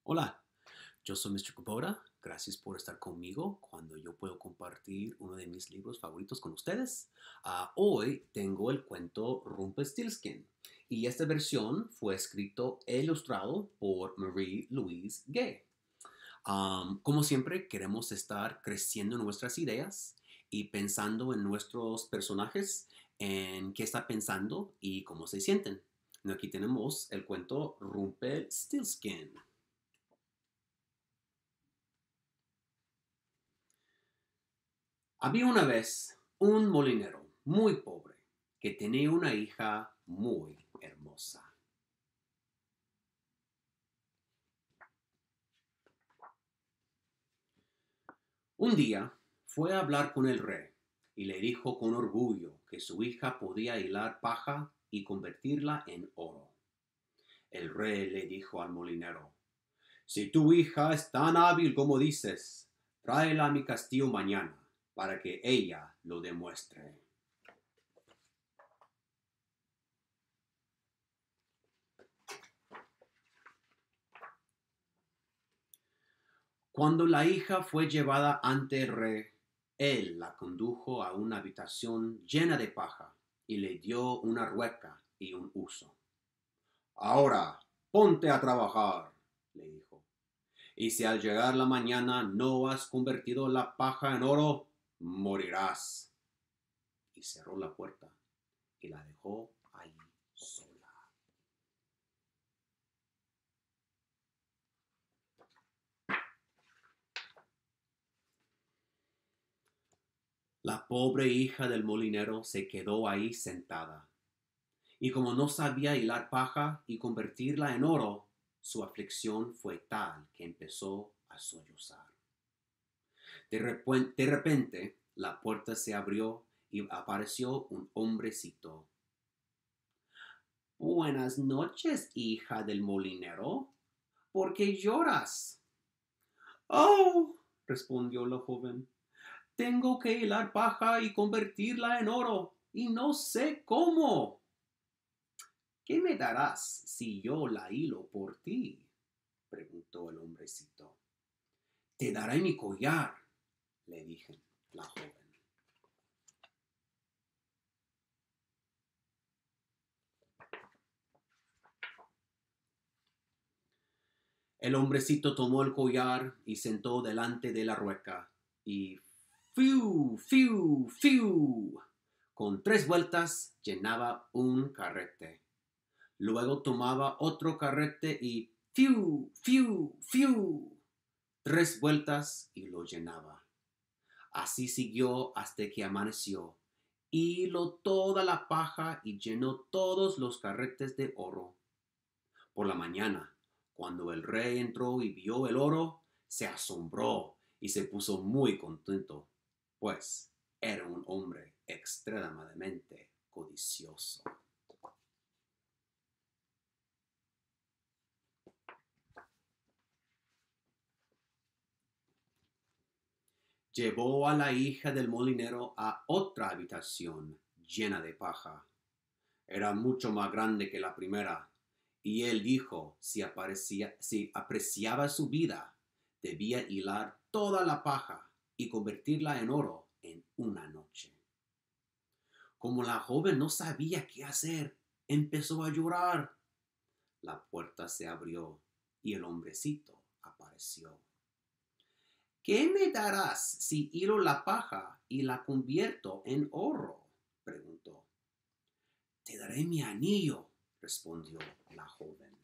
Hola, yo soy Mr. Kubota. Gracias por estar conmigo cuando yo puedo compartir uno de mis libros favoritos con ustedes. Hoy tengo el cuento Rumpelstiltskin y esta versión fue escrito e ilustrado por Marie Louise Gay. Como siempre, queremos estar creciendo en nuestras ideas y pensando en nuestros personajes, en qué está pensando y cómo se sienten. Aquí tenemos el cuento Rumpelstiltskin. Había una vez un molinero muy pobre que tenía una hija muy hermosa. Un día fue a hablar con el rey y le dijo con orgullo que su hija podía hilar paja y convertirla en oro. El rey le dijo al molinero: Si tu hija es tan hábil como dices, tráela a mi castillo mañana para que ella lo demuestre. Cuando la hija fue llevada ante el rey, él la condujo a una habitación llena de paja y le dio una rueca y un uso. Ahora, ponte a trabajar, le dijo. Y si al llegar la mañana no has convertido la paja en oro, morirás. Y cerró la puerta y la dejó ahí sola. La pobre hija del molinero se quedó ahí sentada. Y como no sabía hilar paja y convertirla en oro, su aflicción fue tal que empezó a sollozar. De repente, la puerta se abrió y apareció un hombrecito. Buenas noches, hija del molinero. ¿Por qué lloras? Oh, respondió la joven, tengo que hilar paja y convertirla en oro, y no sé cómo. ¿Qué me darás si yo la hilo por ti? Preguntó el hombrecito. Te daré mi collar, le dije la joven. El hombrecito tomó el collar y sentó delante de la rueca y ¡fiu, fiu, fiu! Con 3 vueltas llenaba un carrete. Luego tomaba otro carrete y ¡fiu, fiu, fiu! 3 vueltas y lo llenaba. Así siguió hasta que amaneció. Hiló toda la paja y llenó todos los carretes de oro. Por la mañana, cuando el rey entró y vio el oro, se asombró y se puso muy contento, pues era un hombre extremadamente codicioso. Llevó a la hija del molinero a otra habitación llena de paja. Era mucho más grande que la primera, y él dijo si apreciaba su vida, debía hilar toda la paja y convertirla en oro en una noche. Como la joven no sabía qué hacer, empezó a llorar. La puerta se abrió y el hombrecito apareció. ¿Qué me darás si hilo la paja y la convierto en oro? Preguntó. Te daré mi anillo, respondió la joven.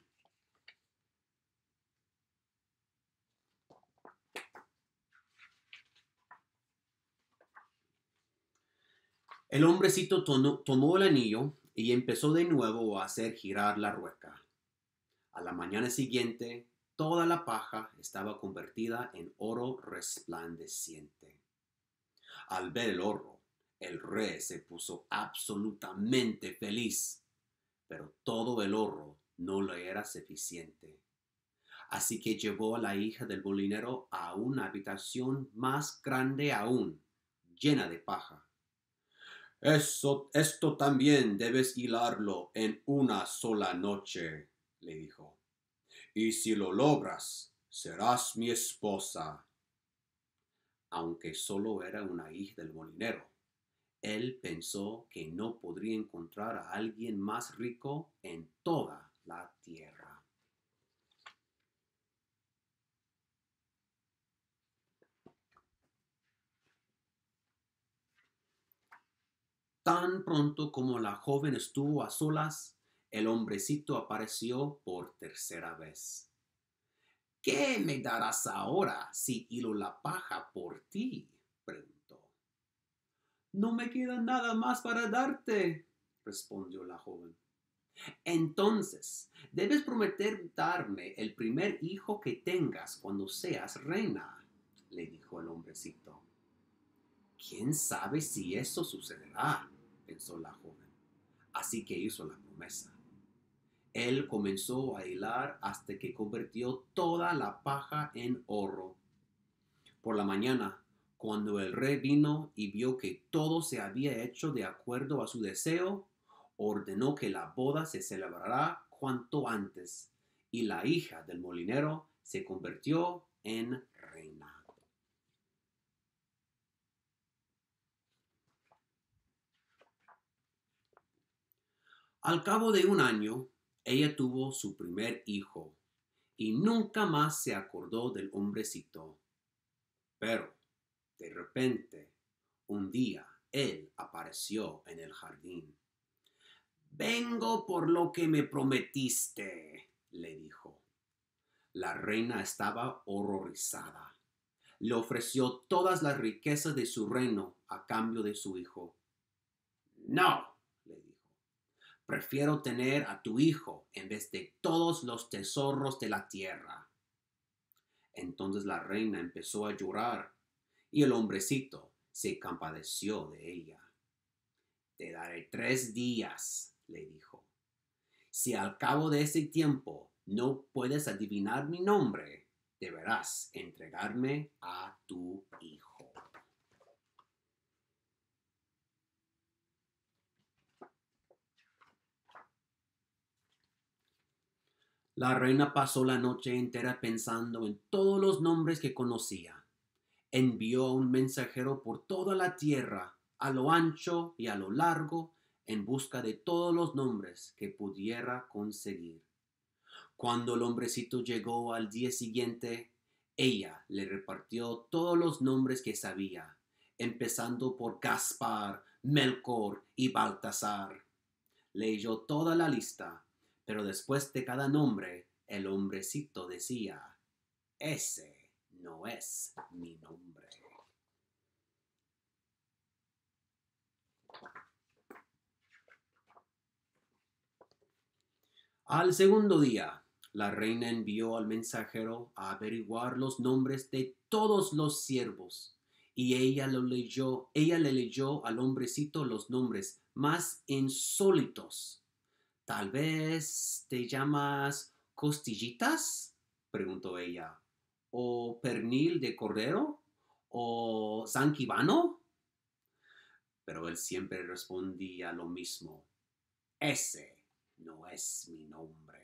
El hombrecito tomó el anillo y empezó de nuevo a hacer girar la rueca. A la mañana siguiente, toda la paja estaba convertida en oro resplandeciente. Al ver el oro, el rey se puso absolutamente feliz, pero todo el oro no le era suficiente. Así que llevó a la hija del molinero a una habitación más grande aún, llena de paja. Esto también debes hilarlo en una sola noche, le dijo. y si lo logras, serás mi esposa. Aunque solo era una hija del molinero, él pensó que no podría encontrar a alguien más rico en toda la tierra. Tan pronto como la joven estuvo a solas, el hombrecito apareció por tercera vez. ¿Qué me darás ahora si hilo la paja por ti?, preguntó. No me queda nada más para darte, respondió la joven. Entonces, debes prometer darme el primer hijo que tengas cuando seas reina, le dijo el hombrecito. ¿Quién sabe si eso sucederá?, pensó la joven. Así que hizo la promesa. Él comenzó a hilar hasta que convirtió toda la paja en oro. Por la mañana, cuando el rey vino y vio que todo se había hecho de acuerdo a su deseo, ordenó que la boda se celebrara cuanto antes, y la hija del molinero se convirtió en reina. Al cabo de un año, ella tuvo su primer hijo, y nunca más se acordó del hombrecito. Pero, de repente, un día, él apareció en el jardín. Vengo por lo que me prometiste, le dijo. La reina estaba horrorizada. Le ofreció todas las riquezas de su reino a cambio de su hijo. No, le dijo. Prefiero tener a tu hijo en vez de todos los tesoros de la tierra. Entonces la reina empezó a llorar y el hombrecito se compadeció de ella. Te daré 3 días, le dijo. Si al cabo de ese tiempo no puedes adivinar mi nombre, deberás entregarme a tu hijo. La reina pasó la noche entera pensando en todos los nombres que conocía. Envió a un mensajero por toda la tierra, a lo ancho y a lo largo, en busca de todos los nombres que pudiera conseguir. Cuando el hombrecito llegó al día siguiente, ella le repartió todos los nombres que sabía, empezando por Gaspar, Melchor y Baltasar. Leyó toda la lista, pero después de cada nombre, el hombrecito decía, ese no es mi nombre. Al segundo día, la reina envió al mensajero a averiguar los nombres de todos los siervos, y ella le leyó al hombrecito los nombres más insólitos. ¿Tal vez te llamas Costillitas?, preguntó ella. ¿O Pernil de Cordero? ¿O Sanquivano? Pero él siempre respondía lo mismo. Ese no es mi nombre.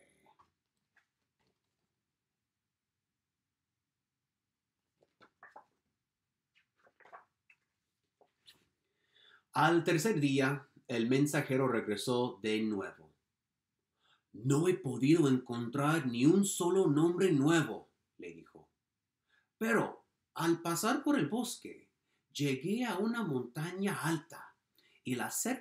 Al tercer día, el mensajero regresó de nuevo. No he podido encontrar ni un solo nombre nuevo, le dijo. Pero al pasar por el bosque, llegué a una montaña alta y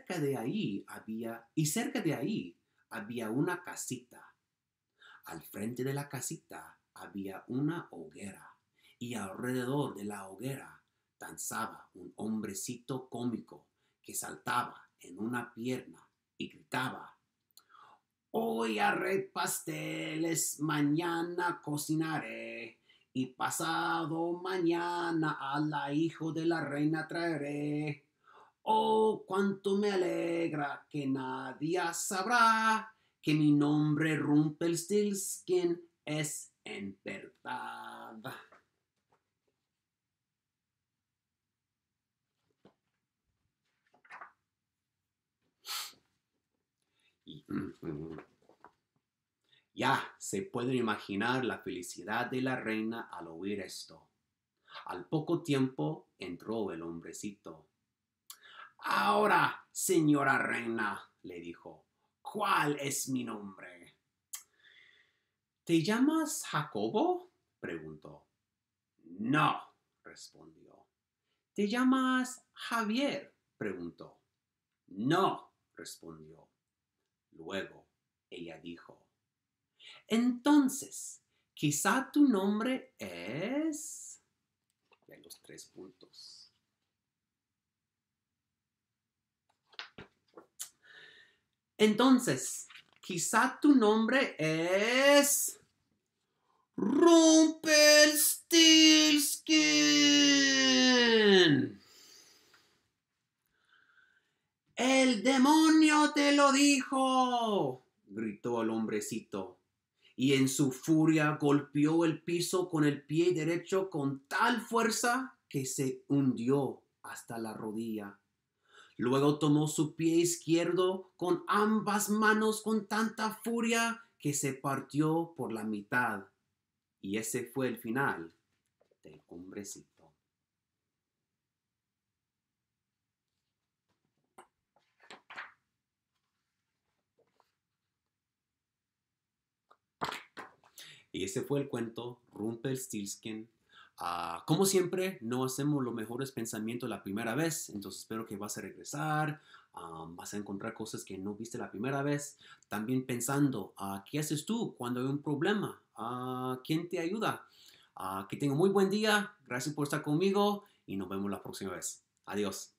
cerca de ahí había una casita. Al frente de la casita había una hoguera y alrededor de la hoguera danzaba un hombrecito cómico que saltaba en una pierna y gritaba: Hoy haré pasteles, mañana cocinaré, y pasado mañana a la hijo de la reina traeré. Oh, cuánto me alegra que nadie sabrá que mi nombre Rumpelstiltskin es en verdad. Y, Ya se pueden imaginar la felicidad de la reina al oír esto. Al poco tiempo entró el hombrecito. Ahora, señora reina, le dijo, ¿cuál es mi nombre? ¿Te llamas Jacobo? Preguntó. No, respondió. ¿Te llamas Javier? Preguntó. No, respondió. Luego ella dijo, entonces, quizá tu nombre es... De los 3 puntos. Entonces, quizá tu nombre es... Rumpelstiltskin. ¡El demonio te lo dijo!, gritó el hombrecito, y en su furia golpeó el piso con el pie derecho con tal fuerza que se hundió hasta la rodilla. Luego tomó su pie izquierdo con ambas manos con tanta furia que se partió por la mitad. Y ese fue el final del hombrecito. Y ese fue el cuento Rumpelstiltskin. Como siempre, no hacemos los mejores pensamientos la primera vez, entonces espero que vas a regresar, vas a encontrar cosas que no viste la primera vez. También pensando, ¿qué haces tú cuando hay un problema? ¿Quién te ayuda? Que tenga muy buen día, gracias por estar conmigo y nos vemos la próxima vez. Adiós.